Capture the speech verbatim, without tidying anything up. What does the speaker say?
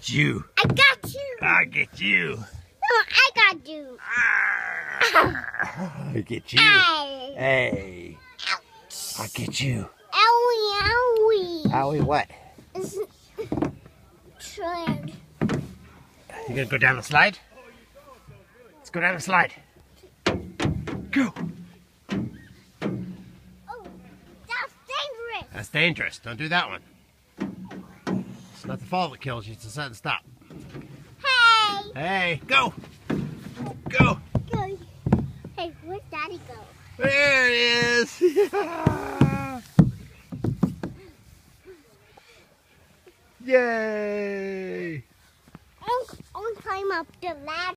get you. I got you. I get you. No, I got you. I get you. Ow. Hey. Ouch. I get you. Owie, owie. Owie, what? It's trend. You gonna go down the slide? Let's go down the slide. Go. Oh, that's dangerous. That's dangerous. Don't do that one. It's not the fall that kills you, it's the sudden stop. Hey. Hey, go. Go. Go. Hey, where'd Daddy go? There he is. Yay. I'll, I'll climb up the ladder.